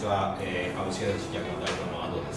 ちは、株式会社式薬の代表の安藤です。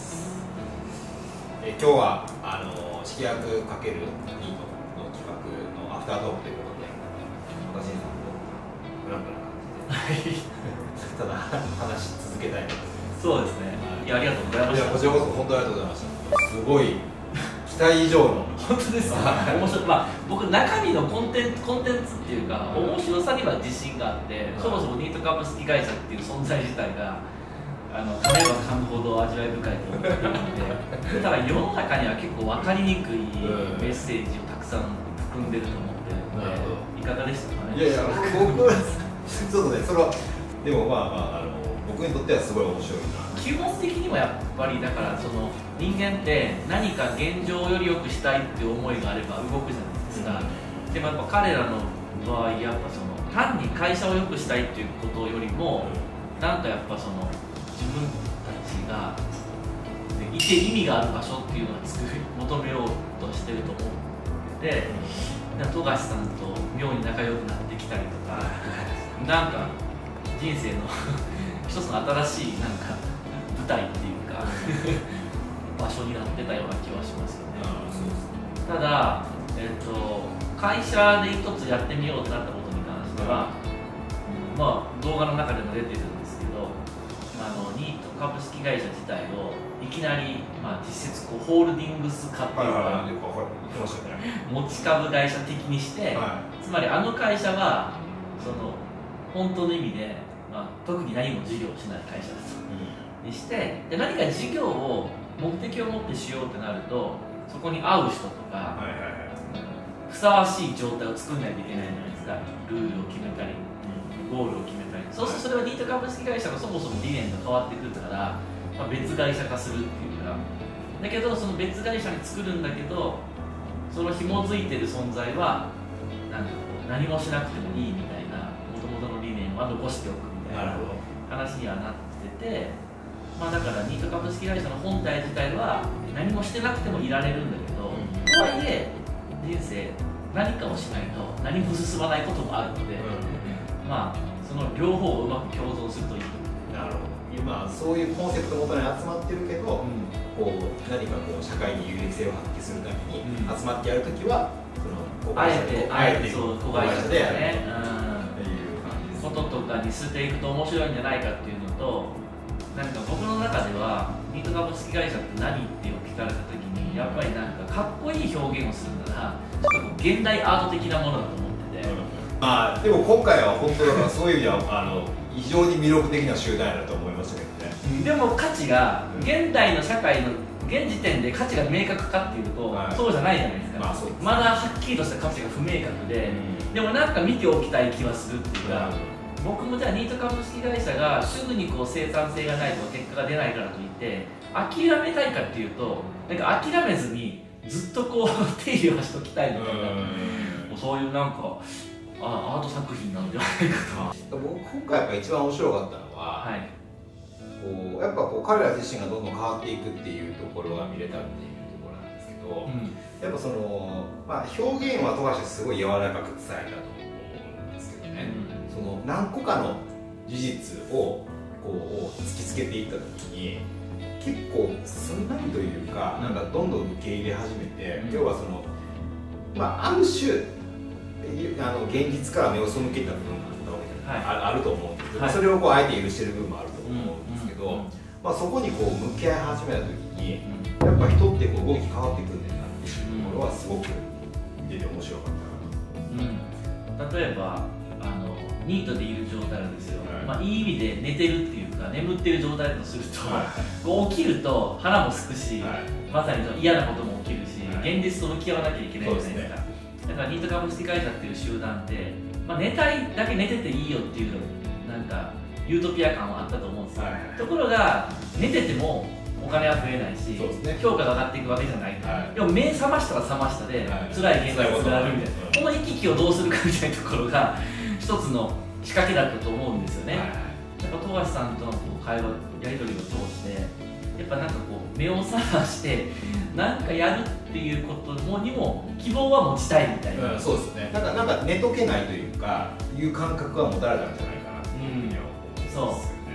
今日は式薬×ニートの企画のアフタートークということで、若新さんとフランクな感じで、ただ話し続けたいなと思います。 そうですね。いや、ありがとうございました。 こちらこそ本当にありがとうございました。すごい期待以上の本当ですか。面白い。僕中身のコンテンツっていうか、面白さには自信があって、そもそもニート株式会社っていう存在自体が噛めば噛むほど味わい深いと思っているので、ただ世の中には結構分かりにくいメッセージをたくさん含んでると思ってるので、いかがでしたかね。 いやいや、僕はちょっとね、それはでも僕にとってはすごい面白いな。 基本的にはやっぱりだからその人間って何か現状より良くしたいっていう思いがあれば動くじゃないですか、でもやっぱ彼らの場合やっぱその単に会社を良くしたいっていうことよりも、なんかやっぱその自分たちがいて意味がある場所っていうのを求めようとしてると思って富樫さんと妙に仲良くなってきたりとかなんか人生の一つの新しいなんか舞台っていうか場所になってたような気はしますよね。ただ、会社で一つやってみようってなったことに関しては、動画の中でも出てるんですけど、ニート株式会社自体をいきなり、実質ホールディングス化っていうか、持ち株会社的にして、つまり会社はその本当の意味で、特に何も事業をしない会社です、にしてで何か事業を目的を持ってしようってなると、そこに合う人とか、ふさわしい状態を作らないといけないじゃないですか。ルールを決めたり、ゴールを決めたり、そうするとそれはニート株式会社のそもそも理念が変わってくるから、別会社化するっていうか、だけどその別会社に作るんだけど、その紐づいてる存在はなんかこう何もしなくてもいいみたいな元々の理念は残しておくみたいな話にはなってて、だからニート株式会社の本体自体は何もしてなくてもいられるんだけど、とはいえ人生何かをしないと何も進まないこともあるので、その両方をうまく共存するといい。 なるほど。今そういうコンセプト元に集まってるけど、何か社会に有益性を発揮するために集まってやるときは、 あえて子会社でやるっていう感じです。 こととかにしていくと面白いんじゃないかっていうのと、なんか僕の中ではニート株式会社って何って聞かれたときに、やっぱりなんかかっこいい表現をするならちょっと現代アート的なものだと思ってて、 でも今回は本当だからそういう意味では非常に魅力的な集団だと思いましたけどね。 でも価値が現代の社会の現時点で価値が明確かっていうと、そうじゃないじゃないですか。まだはっきりとした価値が不明確で、でもなんか見ておきたい気はするっていうか、僕もじゃあニート株式会社がすぐに生産性がないとか結果が出ないからといって諦めたいかっていうと、なんか諦めずにずっと手入れはしときたいみたいな、そういうなんかアート作品なんじゃないかと。 僕今回やっぱ一番面白かったのは、やっぱ彼ら自身がどんどん変わっていくっていうところが見れたっていうところなんですけど、やっぱその、表現は富樫すごい柔らかく伝えたと思うんですけどね、その何個かの事実を突きつけていった時に結構すんなりというか、なんかどんどん受け入れ始めて、要はそのある種現実から目を背けた部分があると思うんですけど、それをあえて許してる部分もあると思うんですけど、そこに向き合い始めた時に、やっぱ人って動き変わってくるんだなっていうところはすごく見てて面白かったなと。 例えばニートでいる状態なんですよ、いい意味で寝てるっていうか眠ってる状態だとすると、起きると腹もすくし、まさに嫌なことも起きるし、現実と向き合わなきゃいけないじゃないですか。だからニート株式会社っていう集団って、寝たいだけ寝てていいよっていうなんかユートピア感はあったと思うんですよ、ところが寝ててもお金は増えないし、評価が上がっていくわけじゃない、でも目覚ましたら覚ましたで、辛い現実があるみたいな、この行き来をどうするかみたいなところが一つの仕掛けだったと思うんですよね。やっぱ富樫さんとの会話やり取りを通して、やっぱなんか目を覚ましてなんかやるっていうことにも希望は持ちたいみたいな、 そうですね。なんか寝とけないというかいう感覚は持たれたんじゃないかなっていうふうには思うんですよね。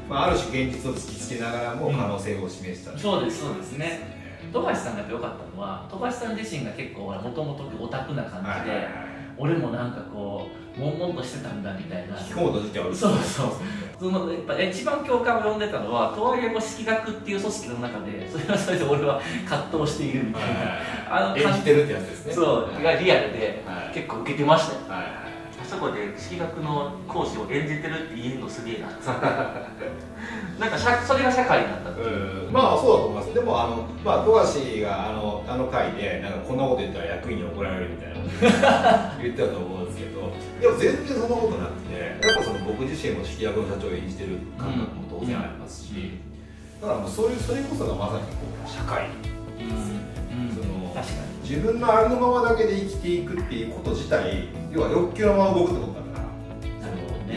まあ、ある種現実を突きつけながらも可能性を示した、 そうですね。富樫さんがやっぱ良かったのは、富樫さん自身が結構もともとオタクな感じで、俺もなんかこう悶々としてたんだみたいな。 引き込むと時期ある。 そうそう。そのやっぱ一番共感を呼んでたのは、とはいえ式学っていう組織の中で、それはそれで俺は葛藤しているみたいな。 演じてるってやつですね。 そう、がリアルで結構受けてましたよ。 あそこで式学の講師を演じてるって言えるのすげえな。なんかそれが社会になったっていう。 まあそうだと思います。でもまあ富樫があの回でなんかこんなこと言ったら役員に怒られるみたいなこと言ってたと思うんですけど、でも全然そんなことなくて、やっぱその僕自身も式学の社長を演じてる感覚も当然ありますし、だからもうそれこそがまさにこう社会ですよね。自分のありのままだけで生きていくっていうこと自体、要は欲求のまま動くってことだから、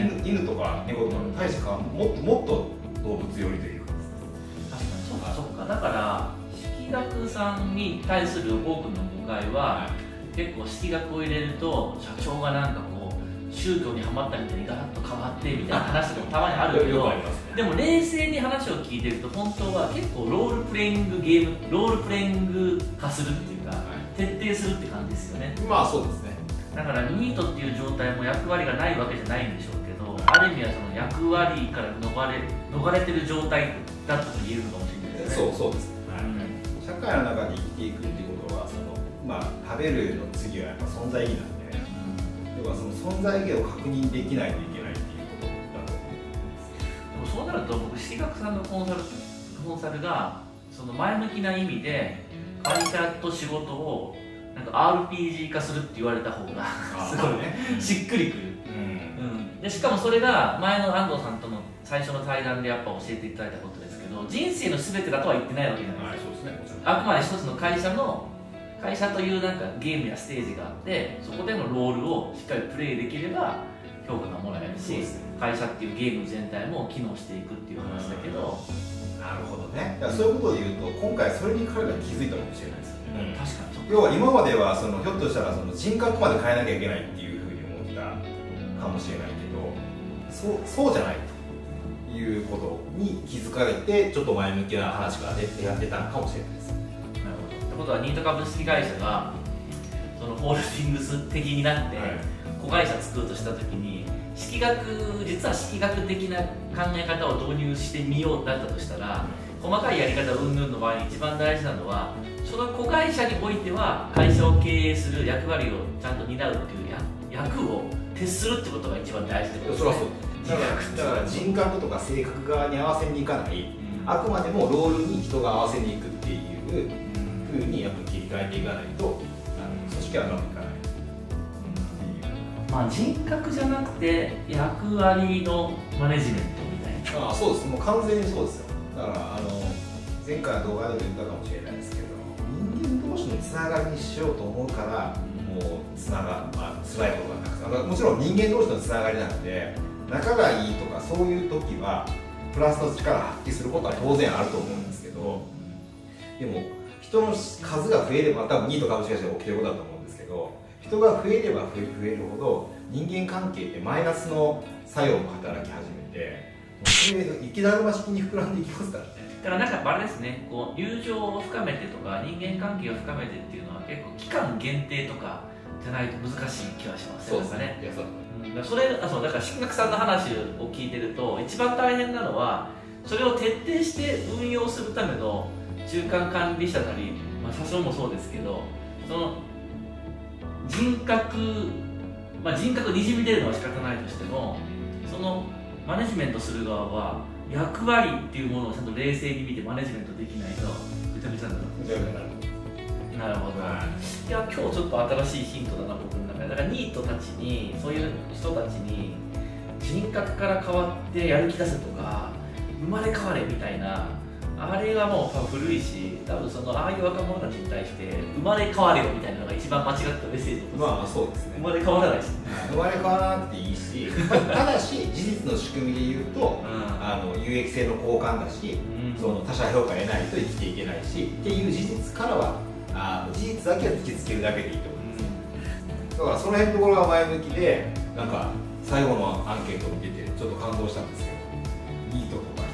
犬とか猫とか大してもっと動物寄りというか。 確かにそうかそうか。だから式学さんに対する多くの誤解は、結構式学を入れると社長がなんかこう宗教にはまったみたいにガラッと変わってみたいな話とかもたまにあるけど、でも冷静に話を聞いてると本当は結構ロールプレイング化するっていうか、徹底するって感じですよね。 まあそうですね。 だからニートっていう状態も役割がないわけじゃないんでしょうけど、ある意味はその役割から逃れてる状態だったと言えるのかもしれないですね。 そうです、社会の中で生きていくっていうことはまあ食べるの次はやっぱ存在意義なんで、要はその存在意義を確認できないといけないっていうことだと思うんです。 でもそうなると僕式学さんのコンサルがその前向きな意味で会社と仕事をなんか RPG 化するって言われた方がすごいねしっくりくる。でしかもそれが前の安藤さんとの最初の対談でやっぱ教えていただいたことですけど、人生の全てだとは言ってないわけじゃないですか。あくまで一つの会社というなんかゲームやステージがあって、そこでのロールをしっかりプレイできれば評価がもらえるし、会社っていうゲーム全体も機能していくっていう話だけど。 なるほどね。だからそういうことで言うと、今回それに彼ら気づいたかもしれないですよね。 確かに。 要は今まではひょっとしたら人格まで変えなきゃいけないっていうふうに思ってたかもしれないけど、そうじゃないということに気づかれて、ちょっと前向きな話が出たのかもしれないです。 なるほど。ってことはニート株式会社がそのホールディングス的になって子会社作ろうとしたときに、実は式学的な考え方を導入してみようだったとしたら、細かいやり方云々の場合に一番大事なのは、その子会社においては会社を経営する役割をちゃんと担うっていう役を徹するってことが一番大事ってことですね。 それはそうだから人格とか性格側に合わせにいかない、あくまでもロールに人が合わせにいくっていうふうにやっぱ切り替えていかないと組織はうまくいかない。 まあ、人格じゃなくて役割のマネジメントみたいな。 そうです。もう完全にそうですよ。だから前回の動画でも言ったかもしれないですけど、人間同士のつながりにしようと思うから、もう辛いことがなくて、もちろん人間同士のつながりなので仲がいいとかそういう時はプラスの力を発揮することは当然あると思うんですけど、でも人の数が増えれば、多分ニート株式会社で起きてることだと思うんですけど、人が増えれば増えるほど人間関係ってマイナスの作用も働き始めて、それ雪だるま式に膨らんでいきますからね。 だからなんかあれですね、こう友情を深めてとか人間関係を深めてっていうのは結構期間限定とかじゃないと難しい気はします。 そうですね。 だから式学さんの話を聞いてると、一番大変なのはそれを徹底して運用するための中間管理者なり、社長もそうですけど、その人格にじみ出るのは仕方ないとしても、そのマネジメントする側は役割っていうものをちゃんと冷静に見てマネジメントできないとぐちゃぐちゃになる。なるほど。いや、今日ちょっと新しいヒントだな、僕の中で。だからニートたちに、そういう人たちに人格から変わってやる気出せとか生まれ変われみたいな、あれはもう古いし、多分ああいう若者たちに対して生まれ変われよみたいなのが一番間違ったメッセージです。 そうですね。 生まれ変わらないし、 生まれ変わらなくていいし、ただし事実の仕組みで言うと、有益性の交換だし、その他者評価得ないと生きていけないしっていう事実からは事実だけは突きつけるだけでいいと思います。だからその辺のところが前向きで、なんか最後のアンケートを見ててちょっと感動したんですけど、ニートとか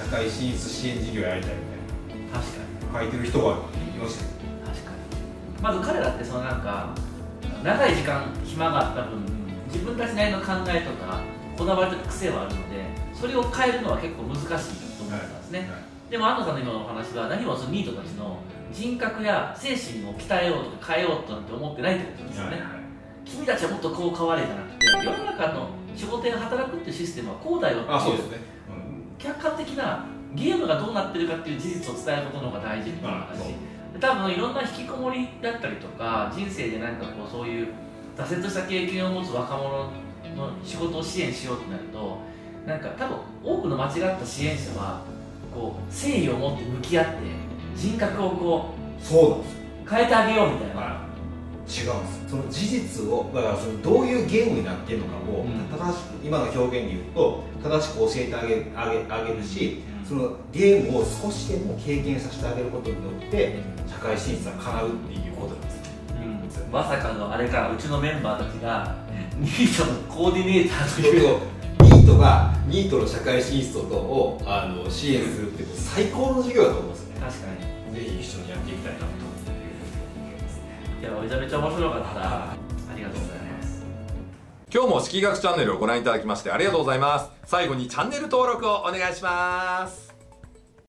会進出支援事業やりたいみたいな確かに書いてる人がいましたよ。 確かに。まず彼らってそのなんか長い時間暇があった分、自分たちなりの考えとかこだわりとか癖はあるので、それを変えるのは結構難しいと思ったんですね、でも安藤さんの今のお話は何もそのニートたちの人格や精神を鍛えようとか変えようとなんて思ってないってことですよね、君たちはもっとこう変われじゃなくて、世の中の仕事で働くっていうシステムはこうだよっていう、客観的なゲームがどうなってるかっていう事実を伝えることの方が大事っていう話、多分いろんな引きこもりだったりとか人生でなんかこうそういう挫折した経験を持つ若者の仕事を支援しようってなると、なんか多分多くの間違った支援者はこう誠意を持って向き合って人格をこうそうなんですよ、 変えてあげようみたいな、 違うんですよ。その事実をだからそのどういうゲームになっているのかを正しく、今の表現で言うと正しく教えてあげるし、そのゲームを少しでも経験させてあげることによって社会進出が叶うっていうことなんですよ、 まさかのあれからうちのメンバーたちがニートのコーディネーターというニートの社会進出を支援するって最高の授業だと思うんですよね。 確かにぜひ一緒にやっていきたいなと思いますね。 いや、めちゃめちゃ面白かった。ありがとうございます。 今日も識学チャンネルをご覧いただきましてありがとうございます。最後にチャンネル登録をお願いします。